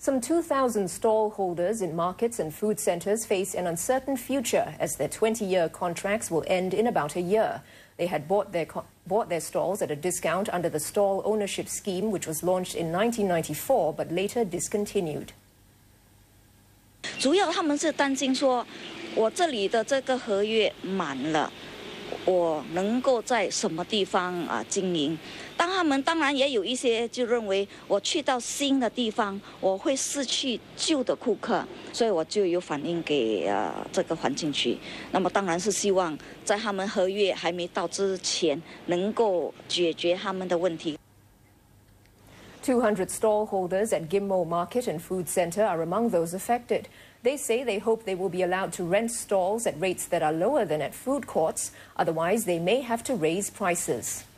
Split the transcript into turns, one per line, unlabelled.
Some 2,000 stall holders in markets and food centres face an uncertain future as their 20-year contracts will end in about a year. They had bought their stalls at a discount under the stall ownership scheme, which was launched in 1994 but later discontinued.
主要他们是担心说，我这里的这个合约满了，我能够在什么地方经营？他们当然也有一些就认为，我去到新的地方，我会失去旧的顾客，所以我就有反映给这个环境局。那么当然是希望在他们合约还没到之前，能够解决他们的问题。
200 stall holders at Ghim Market and Food Centre are among those affected. They say they hope they will be allowed to rent stalls at rates that are lower than at food courts. Otherwise, they may have to raise prices.